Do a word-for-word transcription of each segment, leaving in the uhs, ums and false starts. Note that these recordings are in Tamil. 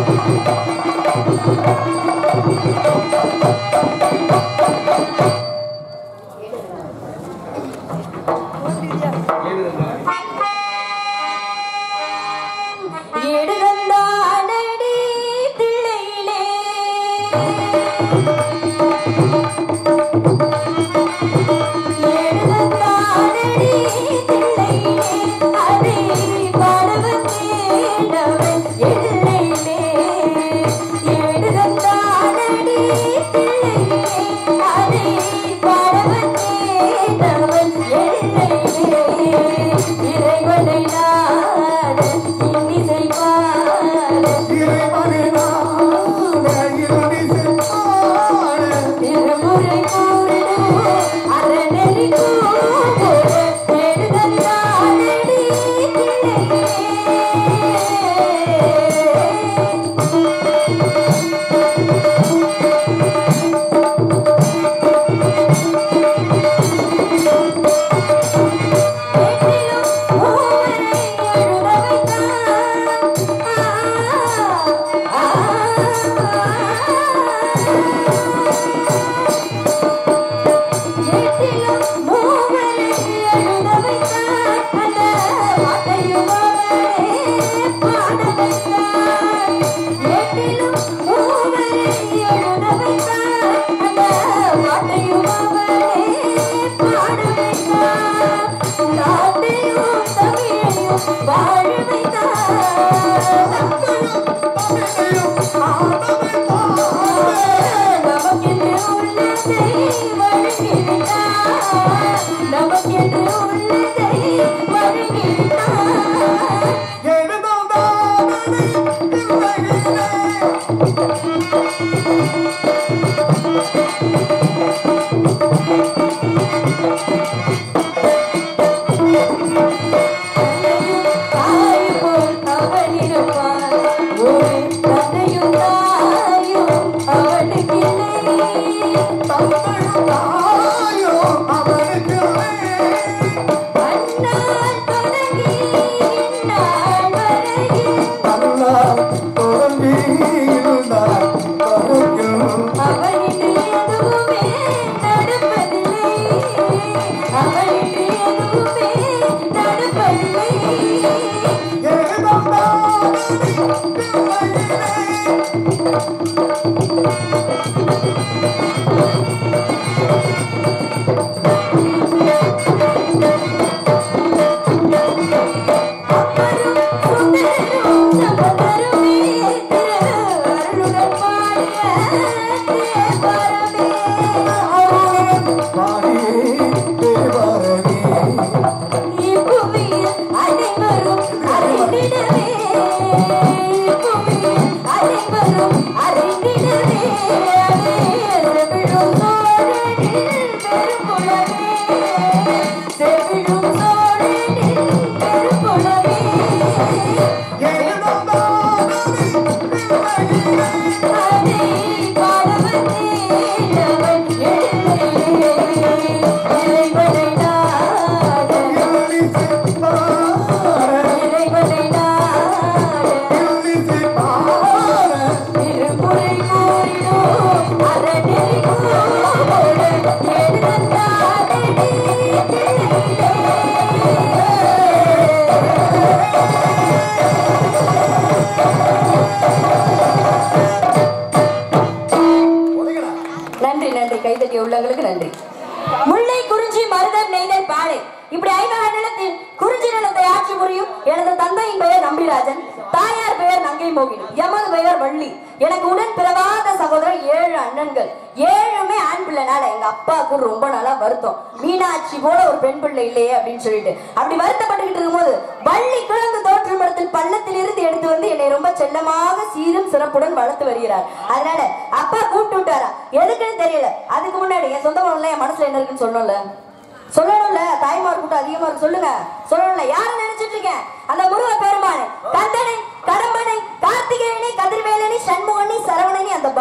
உள்ளங்களுக்கு நன்றி. முல்லை குறிஞ்சி மருதம் நெய்தல் பாலை இப்படி ஐவகை நிலத்தில் குறிஞ்சி நிலத்தை ஆட்சி புரியும் எனது தந்தையின் பெயர் நம்பிராஜன், தாயார் பெயர் நங்கை மோகினி, எமது பெயர் வள்ளி. எனக்கு உடன் பிறவாத சகோதரர் ஏழு அண்ணன்கள், ஏழுமே ஆண் பிள்ளைனால எங்க அப்பாவுக்கு ரொம்ப நாளா வருத்தம், மீனாட்சி போல ஒரு பெண் பிள்ளை இல்லையே அப்படின்னு சொல்லிட்டு அப்படி வருத்தப்பட்டுக்கிட்டு இருக்கும்போது வள்ளி கிழங்கு தோற்று மரத்தில் பள்ளத்தில் இருந்து எடுத்து வந்து என்னை ரொம்ப செல்லமாக சீரும் சிறப்புடன் வளர்த்து வருகிறார். அதனால அப்பா கூப்பிட்டு விட்டாரா எதுக்குன்னு தெரியல. அதுக்கு முன்னாடி என் சொந்த என் மனசுல என்ன இருக்குன்னு சொல்லணும்ல சொல்லணும்ல தாய்மார் கூட்டம் அதிகமா இருக்கு சொல்லுங்க சொல்லணும்ல. யாரு நினைச்சிட்டு இருக்கேன் அந்த முருக பெருமானை, கந்தனை, கடம்பனை, கார்த்திகேயனை, கதிர்வேலனை, சண்முகனை, சரவணனை, அந்த பால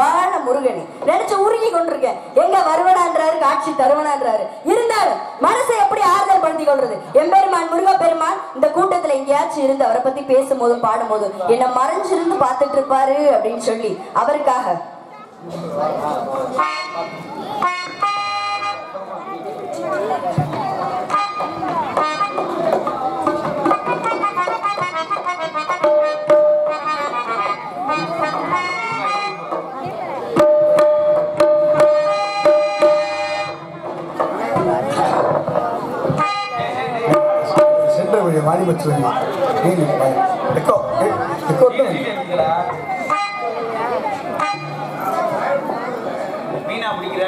முருகனே நினைச்சு உருகி கொண்டிருக்கேன். எங்க வருவனான்றாரு, காட்சி தருவனான்றாரு. இருந்தாலும் மனசை எப்படி ஆறுதல் படுத்தி கொள்றது? எம்பெருமான் முருக பெருமான் இந்த கூட்டத்துல எங்கேயாச்சும் இருந்து அவரை பத்தி பேசும் போதும் பாடும் போதும் என்ன மறைஞ்சிருந்து பார்த்துட்டு இருப்பாரு அப்படின்னு சொல்லி அவருக்காக மாறி வச்சுருங்க. மீனா பிடிக்கிற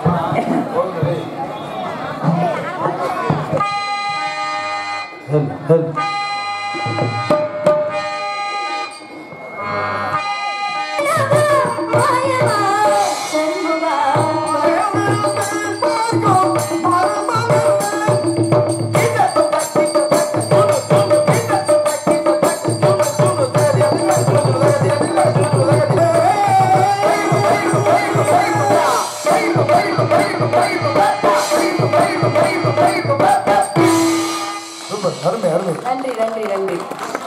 நன்றி நன்றி நன்றி.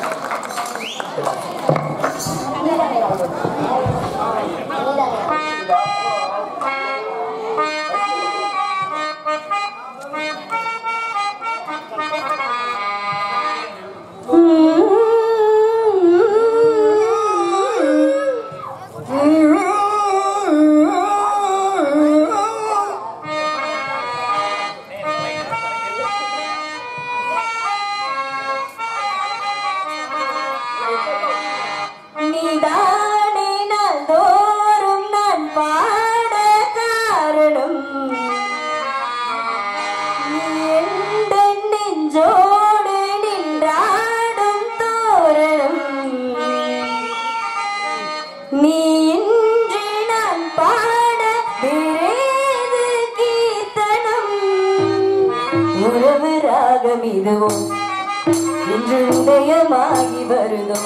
இன்று உதயமாகி வருதோ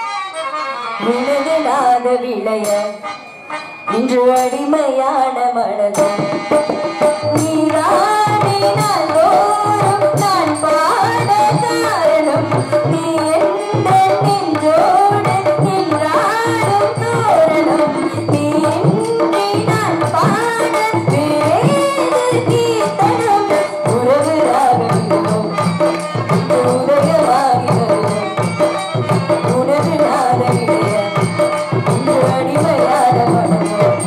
விழுதலாத விளைய இன்று அடிமையான மனதம் நீராடினோரும் நான் பாட காரணம் நீ எந்த நெஞ்சோடு நின்றாடும் தோரணம் நீ இன்றி நான் பாட வேறு கீர்த்தனம் உறவு ராகம் உதயமாகி உனது நாத விளைய இன்று அடிமையான மனதம்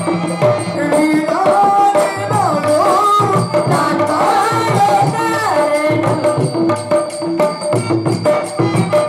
நான் பாட காரணம்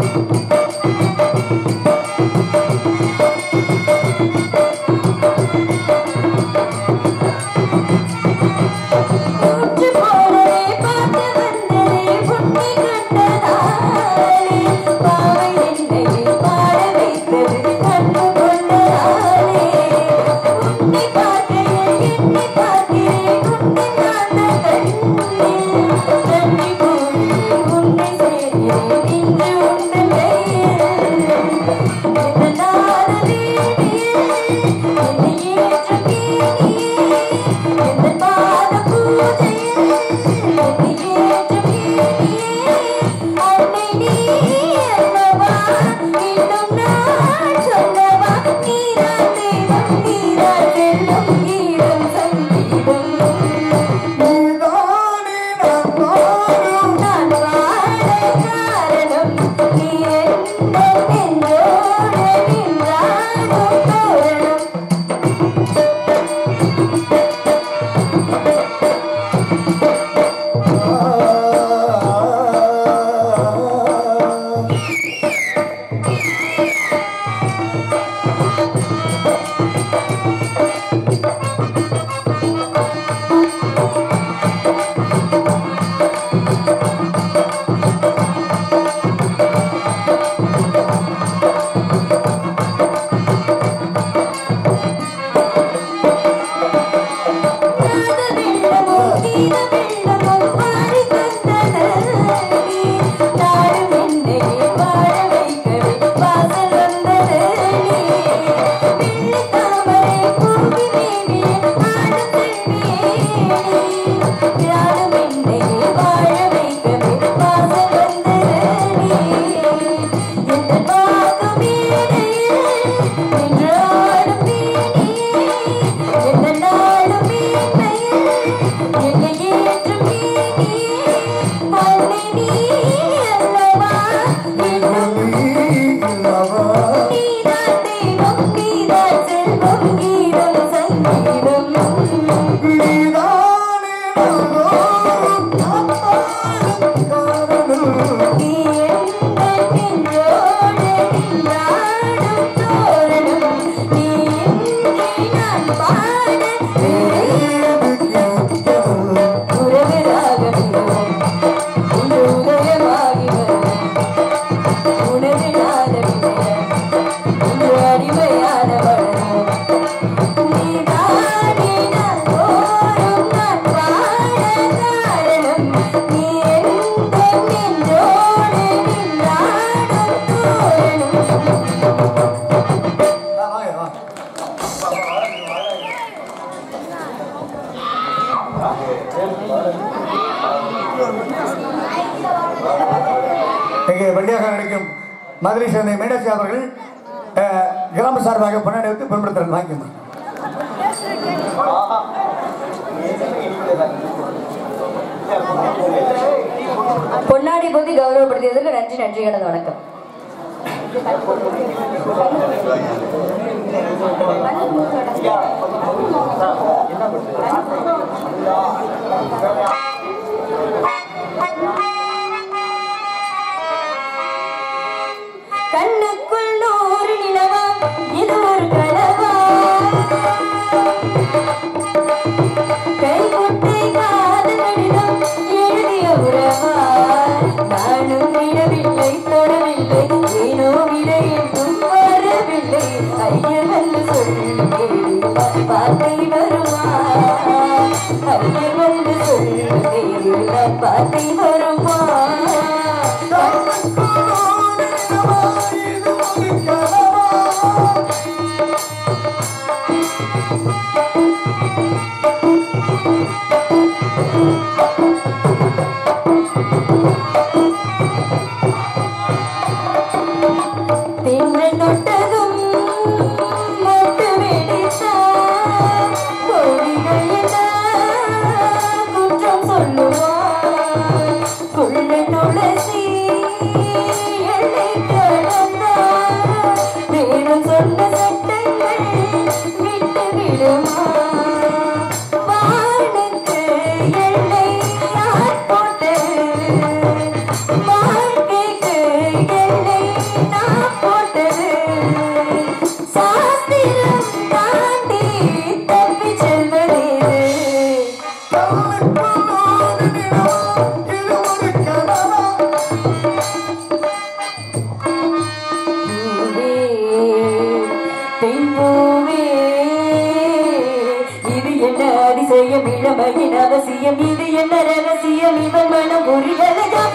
மதுரை சேர்ந்த மீனாட்சி அவர்கள் கிராம சார்பாக பொன்னாடை வைத்து பெரும்படுத்தல் வாங்கிக்கணும். பொன்னாடி போதி கௌரவப்படுத்தியதுக்கு நன்றி நன்றி கலந்த வணக்கம். கண்ணுக்குள் நூறு நிலவா இது ஒரு கனவா கைகுட்டை காதல் கடிதம் எழுதிய உறவா நானும் விடவில்லை தொடவில்லை ஏனோ விடை என்றும் வரவில்லை ஐயர் வந்து சொல்லுவேன் பாட்டை வருமா ஐயர் வந்து சொல்லுவேன் பாட்டை வருமா அவசியம் இது என்ன ரகசியம் இவன் மனம் புரியலையா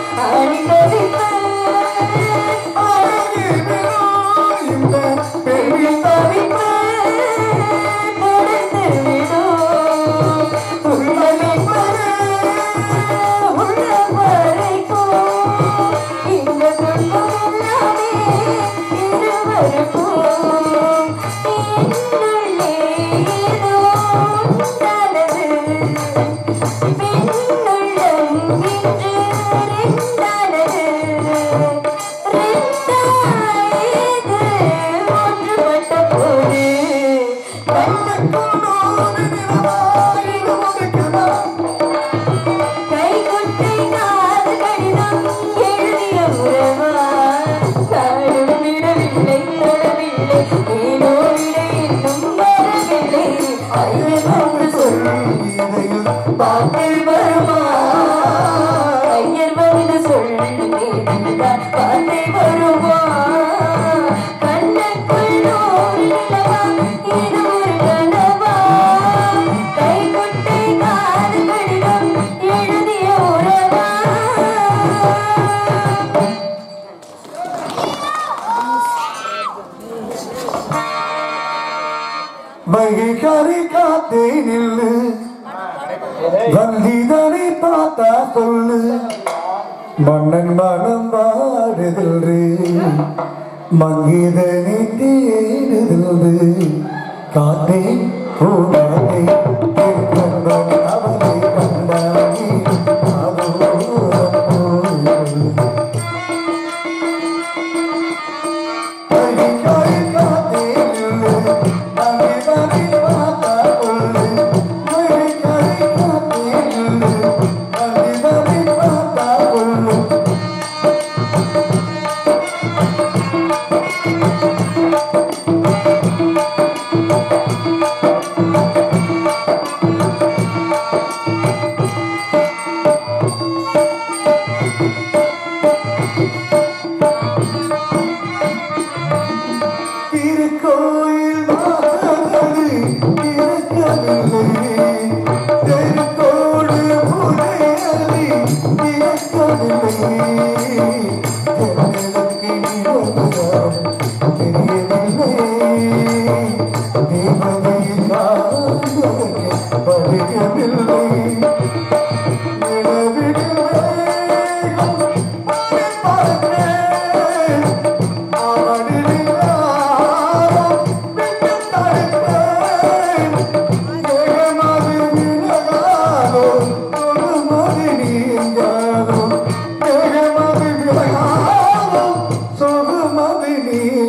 வந்திதனை பார்த்தா சொல்லு மன்னன் மனம் வாடுதல்று மங்கிதனை தேடுதல்று காத்தே போனாதே அவனை கண்டானே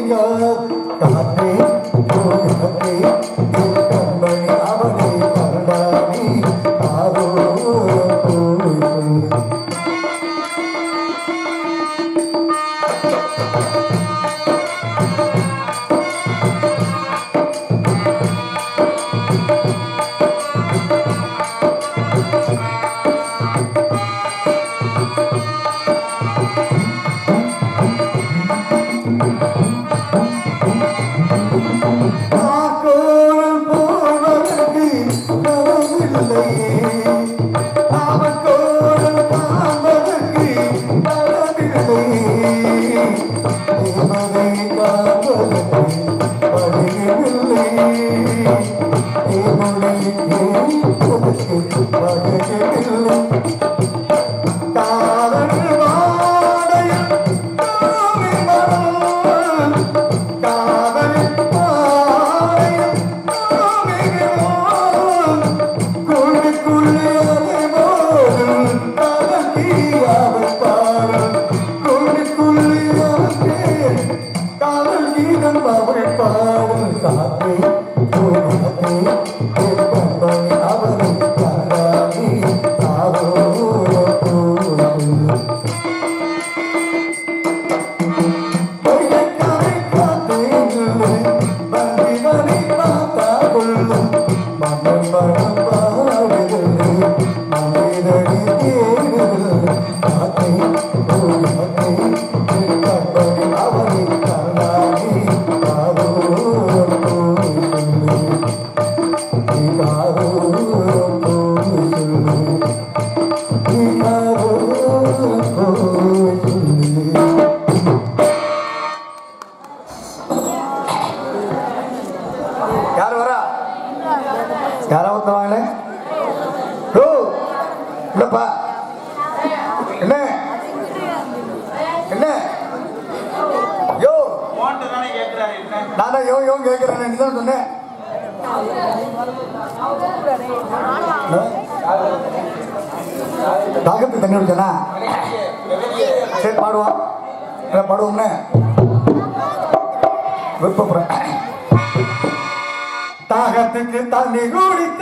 தாகத்துக்கு தண்ணி குடிச்சனா சரி பாடுவோம் பாடுவோம்னே விருப்பப்படுறேன். தாகத்துக்கு தண்ணி குடித்த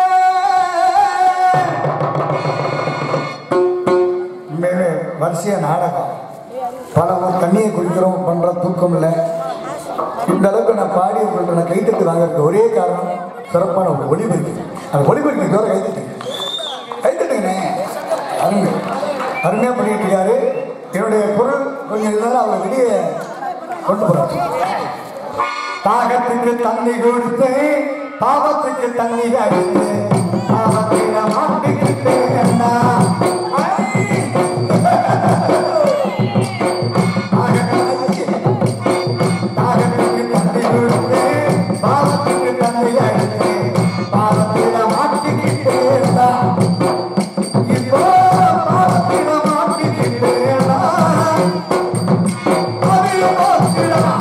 வரிசைய நாடகம் பல தண்ணியை குடிக்கிறோம் பண்ற தூக்கம் இல்லை. இந்த அளவுக்கு நான் பாடி உங்களுக்கு நான் கைத்தட்டு வாங்கறதுக்கு ஒரே காரணம் சிறப்பான ஒரு ஒளிபெருக்கு. அந்த ஒளிபெருக்கு தவிர கைத்தட்டு கைத்தட்டுங்கண்ணே அருமை அருமையா பண்ணிட்டு இருக்காரு. என்னுடைய பொருள் கொஞ்சம் இருந்தாலும் அவரை வெளியே கொண்டு போறாரு. தாகத்துக்கு தண்ணி கொடுத்து பாவத்துக்கு தண்ணி அடித்து பாவத்தில மாட்டிக்கிட்டு தாகத்துக்கு தண்ணி கொடுத்து பாவத்துக்கு தண்ணி அடித்து பாவத்தில மாட்டிக்கிட்டு இருந்தா இப்போ பாவத்தில மாட்டிக்கிட்டு அதையும் போக்கிடலாம்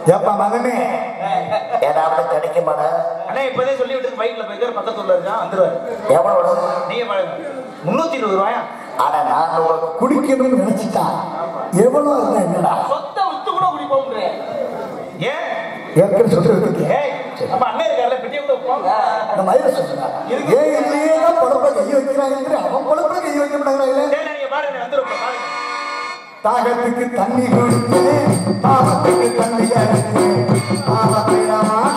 ஏப்பா மகனே ஏதாவது கிடைக்க மாட்டா அண்ணா இப்பதே சொல்லி விட்டு பைக்ல போய்க்கார் பக்கத்துல இருக்கா வந்துருவாரு. எவ்வளவு நீங்க முன்னூத்தி இருபது ரூபாயா? ஆனா நான் குடிக்கணும்னு நினைச்சிட்டா எவ்வளவு இருந்தா என்னடா சொத்தை வித்து கூட குடிப்போம். ஏன் ஏற்கனவே சொல்லிட்டு ஏய் அப்ப அண்ணன் இருக்கார்ல பெட்டி விட்டு போங்க. இந்த மயில சொல்றா ஏன் இல்லையே தான் பொழப்ப கை வைக்கிறாங்க அவன் பொழப்ப கை வைக்க மாட்டாங்களே. சரி நீங்க பாருங்க வந்துருப்போம் பாருங்க. தாகத்துக்கு தண்ணி குடித்து தாகத்துக்கு தண்ணி அடித்து தாகத்தில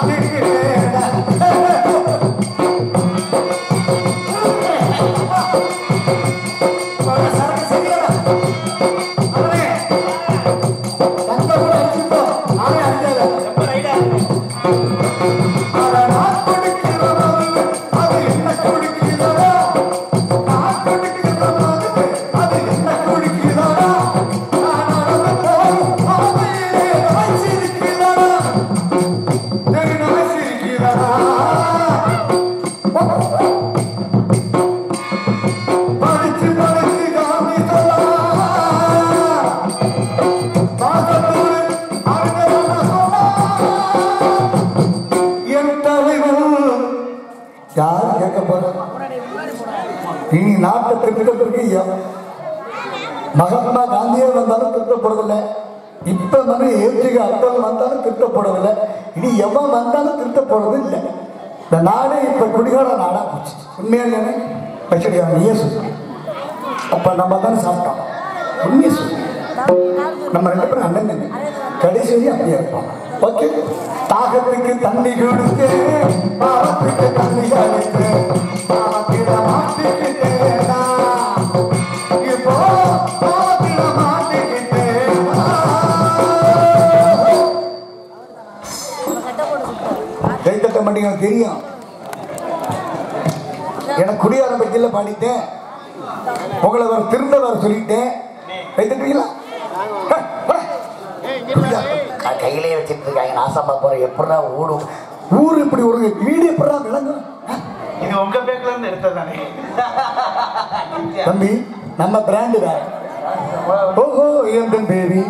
இனி நாட்டை திருத்தத்திற்கு மகாத்மா காந்தியே வந்தாலும் திருத்தப்படுவதில்லை. இப்ப வந்து ஏற்றிக அட்டல் வந்தாலும் திருத்தப்படுவதில்லை. இனி எவன் வந்தாலும் திருத்தப்படுறது இல்லை. இந்த நாடே இப்ப குடிகார நாடா போச்சு. உண்மையா பச்சடியா நீயே சொல்லு. அப்ப நம்ம தானே சாப்பிட்டோம். உண்மையை சொல்லு. நம்ம ரெண்டு பேரும் அண்ணன் கடைசி அப்படியே இருப்போம். ஓகே. தாகத்துக்கு தண்ணி கொடுத்து பாவத்துக்கு தண்ணி அழைத்து பாவத்திட மாட்டிக்கிட்டேனா இப்போ பாவத்திட மாட்டிக்கிட்டேனா. கைத்தட்ட மாட்டீங்க தெரியும். எனக்கு குடியார பற்றியில பாடிட்டேன். உங்களை வர திருந்த வர சொல்லிட்டேன். கைத்தட்டுவீங்களா? கையிலே வச்சிட்டு இருக்காங்க. நாசமா போற எப்படா ஊடும் ஊர் இப்படி ஒரு வீடு எப்படா விளங்கும்? இது உங்க பேக்ல இருந்து எடுத்ததானே தம்பி. நம்ம பிராண்டு தான். ஓஹோ என் பேபி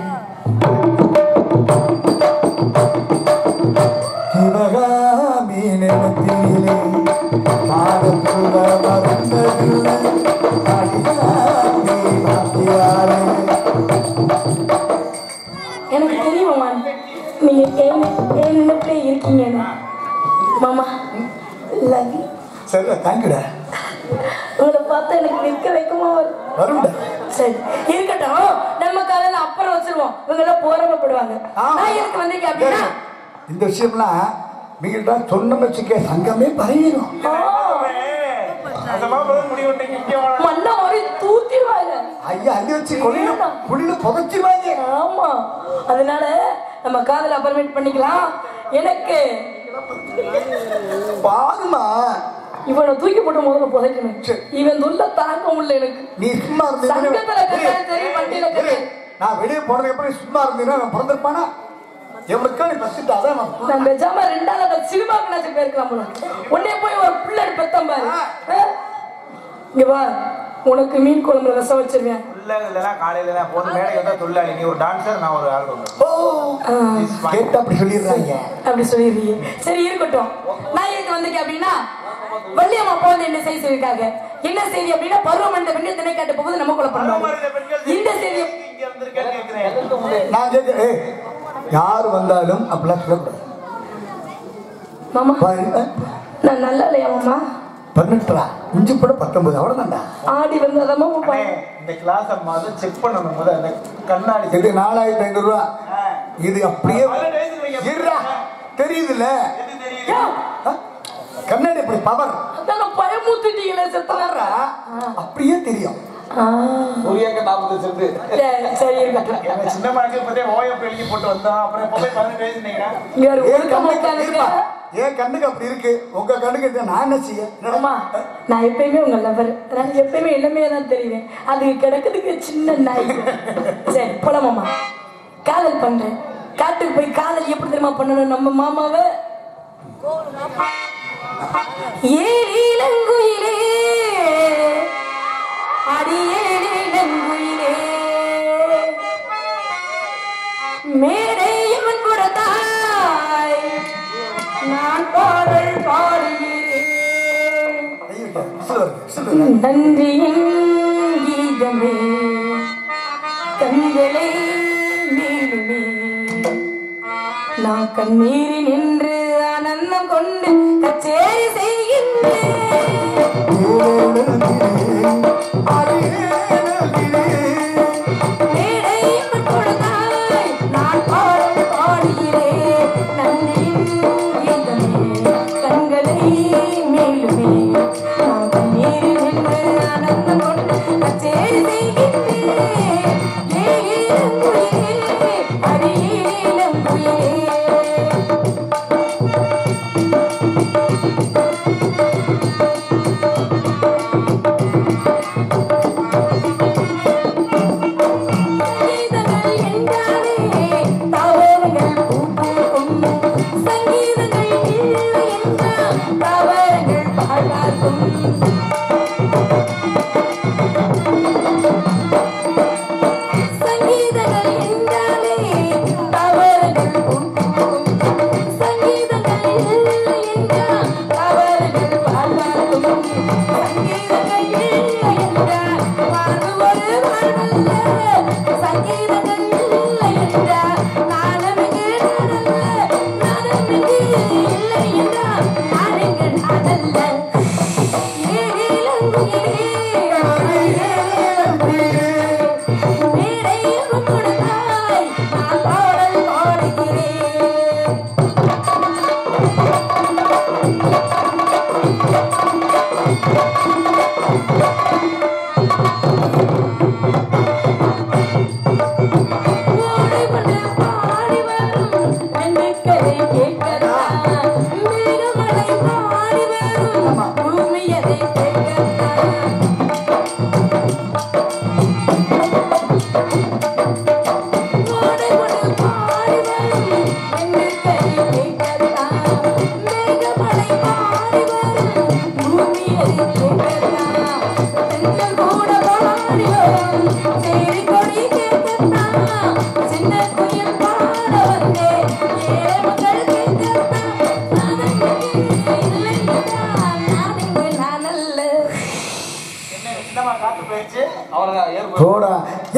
சிவகாமி நிலத்திலே மாதத்துவ மறந்ததில்லை எனக்கு தெரியும் மாமா, நீங்க என்னட்டே இருக்கீங்க மாமா. Love you. சரி தேங்க்யூடா. உங்களை பார்த்தா எனக்கு நிற்க வைக்குமா வரும்டா. சரி இருக்கட்டும். நம்ம காலையில அப்புறம் வச்சிருவோம். இவங்க எல்லாம் போராடப்படுவாங்க. நான் இருக்கு வந்திருக்கேன் அப்படின்னா இந்த விஷயம்லாம் நீங்கள்டா சொன்ன வச்சுக்க சங்கமே பரவிடும். மண்ணை ஒரு தூத்திடுவாங்க. ஐயா அள்ளி வச்சு கொள்ளையில புள்ளில புதைச்சிருவாங்க. ஆமா, அதனால நம்ம காதல அப்புறமேட் பண்ணிக்கலாம். எனக்கு பாருமா இவனை தூக்கி போட்டு முதல்ல புதைக்கணும். இவன் துள்ள தாங்க முடியல எனக்கு. நீ சும்மா சங்கத்துல கட்டாயம் சரி பண்டியில கட்டாயம். நான் வெளியே போனது எப்படி சும்மா இருந்தீங்கன்னா நான் பிறந்திருப்பானா? எவனுக்கு நீ பசிட்டு அதான் நான் பெஜாம ரெண்டாவது அந்த சினிமாக்கு நான் போயிருக்கலாம் போல. உடனே போய் ஒரு பிள்ளை பெத்தம் பாரு. இங்க வா, உனக்கு மீன் குழம்புல ரசம் வச்சிருவேன். காலையில பொண்ணு மேடைக்கு வந்தா தொழிலாளி, நீ ஒரு டான்சர், நான் ஒரு ஆள். கேட்டு அப்படி சொல்லிடுறாங்க. அப்படி சொல்லிடுறீங்க. சரி இருக்கட்டும். நான் எதுக்கு வந்திருக்கேன் அப்படின்னா வள்ளியம்மா அப்பா வந்து என்ன செய்தி சொல்லிருக்காங்க. என்ன செய்தி அப்படின்னா பருவமண்ட பெண்கள் திணை காட்ட போகுது நம்ம கொலை பண்ணுவாங்க. இந்த செய்தி நான் கேட்கிறேன். யாரு வந்தாலும் அப்படிலாம் சொல்லக்கூடாது மாமா. நான் நல்லா இல்லையா மாமா? பதினெட்டா இஞ்சி கூட பத்தொன்பது அவ்வளவுதான்டா. ஆடி வந்து அதான் இந்த கிளாஸ் அம்மா செக் பண்ணணும் போது அந்த கண்ணாடி இது நாலாயிரத்தி ஐநூறு ரூபா. இது அப்படியே தெரியுதுல்ல கண்ணாடி அப்படி பவர் பயமுத்துட்டீங்களே செத்தா அப்படியே தெரியும். சரி இருக்கட்டும். சின்ன மனசு பத்தி ஓயம் எழுதி போட்டு வந்தோம். அப்புறம் பதினெட்டு வயசு ஏன் கண்ணுக்கு அப்படி இருக்கு, உங்க கண்ணுக்கு நான் என்ன செய்ய? நான் எப்பயுமே உங்க லவர், நான் எப்பயுமே இளமையா தான் தெரியுவேன். அது கிடக்குதுக்கு சின்ன நாய். சரி போலாமாமா, காதல் பண்றேன். காட்டுக்கு போய் காதல் எப்படி தெரியுமா பண்ணணும் நம்ம மாமாவை? ஏலங்குயிலே அடியேலங்குயிலே மேடையவன் கூடத்தான் நன்றியின் கீதமே கண்களை நீருமே நான் கண்ணீரில் நின்று ஆனந்தம் கொண்டு கச்சேரி செய்கின்றேன் நான் பாடல் பாடுகிறேன் நன்றியின் கீதமே கண்களை மேலுமே நான் கண்ணீரில் நின்று ஆனந்தம் கொண்டு கச்சேரி செய்கின்றேன் ஏலம் குயிலே அடியேலம் குயிலே போடா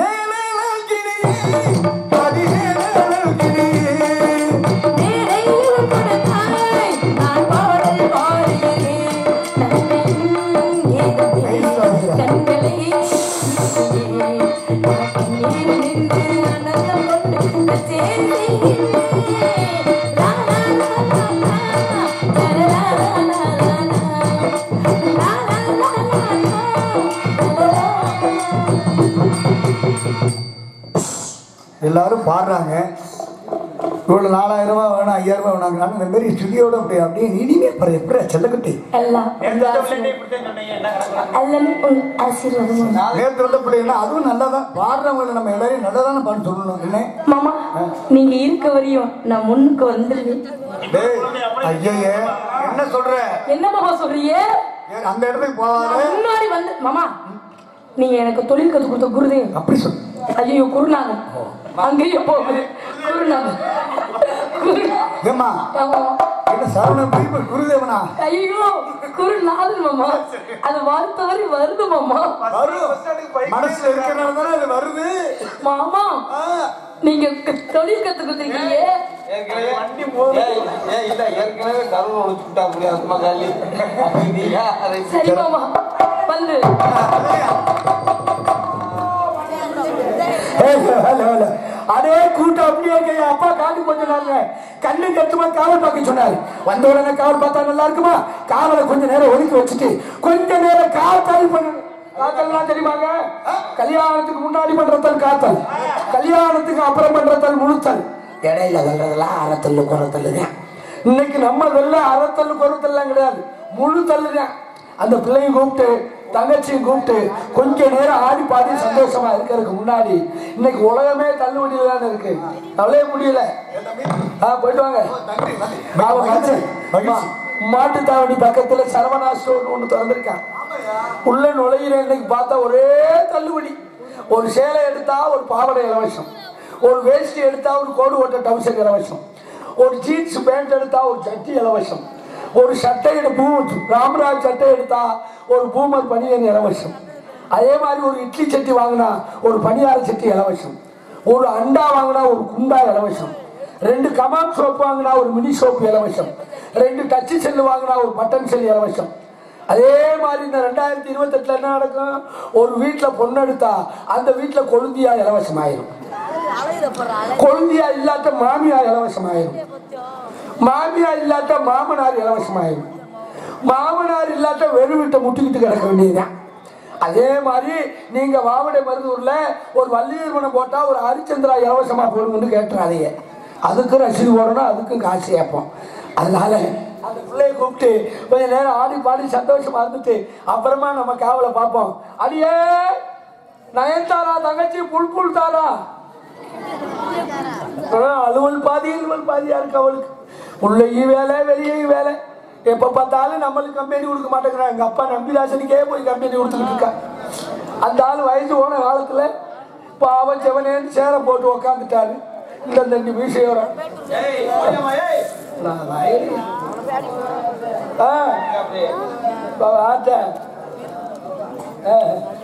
எல்லாரும் பாடுறாங்க. இவ்வளவு நாலாயிரம் ரூபாய் வேணும் ஐயாயிரம் ரூபாய் வேணாங்க. இந்த மாதிரி ஸ்டுடியோட அப்படி அப்படியே இனிமே பாரு எப்படி செல்லக்கட்டி நேற்று வந்த பிள்ளைன்னா அதுவும் நல்லாதான் பாடுறவங்களை நம்ம எல்லாரையும் நல்லதான பாட்டு சொல்லணும். என்ன மாமா நீங்க இருக்க வரையும் நான் முன்னுக்கு வந்துருவேன். ஐயே என்ன சொல்ற? என்ன மாமா சொல்றீங்க? அந்த இடத்துக்கு போவாங்க முன்னாடி வந்து மாமா நீங்க எனக்கு தொழில் கத்து கொடுத்த குருதேவ் அப்படி சொல்லு. ஐயோ குருநாதன் அங்கேயே போகுது குருநாதன் ஏமா என்ன சரவணன் பீப்பிள் குருதேவனா? ஐயோ குருநாதன் மாமா அது வார்த்தவரை வருது மாமா. மனசுல இருக்கிறனால தானே அது வருது மாமா. நீங்க தொழில் கத்து கொடுத்துருக்கீங்க. சரி மாமா வந்து அதே கூட்டம் அப்படியே அப்பா காட்டு கொஞ்ச நாள் கண்ணு கட்டுமா காவல் பார்க்க சொன்னாரு. வந்த உடனே காவல் பார்த்தா நல்லா இருக்குமா? காவலை கொஞ்ச நேரம் ஒதுக்கி வச்சுட்டு கொஞ்ச நேரம் காத்தல் பண்ணணும். காத்தல்லாம் தெரியுமாங்க? கல்யாணத்துக்கு முன்னாடி பண்றதல் காத்தல், கல்யாணத்துக்கு அப்புறம் பண்றதல் முழுத்தல். இடையில வர்றதெல்லாம் அறத்தல்லு குறத்தல்லுதான். இன்னைக்கு நம்மதெல்லாம் அறத்தல்லு குறத்தல்லாம் கிடையாது, முழு தள்ளுதான். அந்த பிள்ளையும் கூப்பிட்டு தங்கச்சியும் கூப்பிட்டு கொஞ்ச நேரம் ஆடி பாடி சந்தோஷமா இருக்கிறதுக்கு முன்னாடி இன்னைக்கு உலகமே தள்ளுவண்டியில தான் இருக்கு. தள்ளைய முடியல. போயிட்டு வாங்க. மாட்டு தாவணி பக்கத்துல சரவணா ஸ்டோர் ஒண்ணு திறந்திருக்கான். உள்ள நுழையிற இன்னைக்கு பார்த்தா ஒரே தள்ளுபடி. ஒரு சேலை எடுத்தா ஒரு பாவடை இலவசம், ஒரு வேஷ்டி எடுத்தா ஒரு கோடு ஓட்ட டவுசர் இலவசம், ஒரு ஜீன்ஸ் பேண்ட் எடுத்தா ஒரு சட்டி இலவசம், ஒரு சட்டை பூ ராமராஜ் சட்டை எடுத்தா ஒரு பூமர் பனியன் இலவசம். அதே மாதிரி ஒரு இட்லி சட்டி வாங்கினா ஒரு பனியார சட்டி இலவசம். ஒரு அண்டா வாங்கினா ஒரு குண்டா இலவசம். ரெண்டு கமான் சோப்பு வாங்கினா ஒரு மினி சோப்பு இலவசம். ரெண்டு டச்சு செல்லு வாங்கினா ஒரு பட்டன் செல் இலவசம். அதே மாதிரி இந்த ரெண்டாயிரத்தி இருபத்தி எட்டுல என்ன நடக்கும்? ஒரு வீட்டுல பொண்ணு எடுத்தா அந்த வீட்டுல கொழுந்தியா இலவசம் ஆயிரும். கொழுந்தியா இல்லாத மாமியா இலவசம் ஆயிரும். மாமியா இல்லாத மாமனார் இலவசம் ஆயிரும். மாமனார் இல்லாத வெறும் வீட்டை முட்டிக்கிட்டு கிடக்க வேண்டியதுதான். அதே மாதிரி நீங்க வாவடை மருதூர்ல ஒரு வள்ளியூர் மனம் போட்டா ஒரு ஹரிச்சந்திரா இலவசமா போடுங்கன்னு கேட்டுறாதீங்க. அதுக்கும் ரசீது போடணும், அதுக்கும் காசு கேட்போம். அதனால அந்த பிள்ளைய கூப்பிட்டு கொஞ்ச நேரம் ஆடி பாடி சந்தோஷமா இருந்துட்டு அப்புறமா நம்ம காவலை பார்ப்போம். அடியே நயன்தாரா தங்கச்சி புல் புல் தாரா அலுவல் பாதி இலுவல் பாதியா இருக்கு அவளுக்கு. உள்ளேயும் வேலை வெளியேயும் வேலை. எப்ப பார்த்தாலும் நம்மளுக்கு கம்பெனி கொடுக்க மாட்டேங்கிறான். எங்க அப்பா நம்பிராசனுக்கே போய் கம்பெனி கொடுத்துக்கிட்டு இருக்கா. அந்த ஆள் வயசு போன காலத்துல பாவம் செவனேன்னு சேர போட்டு உக்காந்துட்டாரு. இந்த ரெண்டு விஷயம் ஆ